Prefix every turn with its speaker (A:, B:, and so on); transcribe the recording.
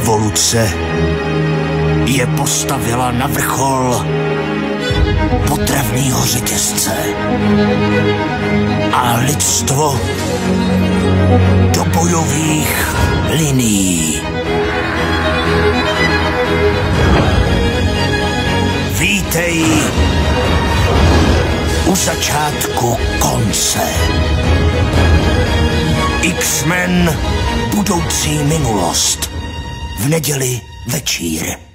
A: Evoluce je postavila na vrchol potravního řetězce a lidstvo do bojových linií. Vítej u začátku konce. X-Men budoucí minulost v neděli večír.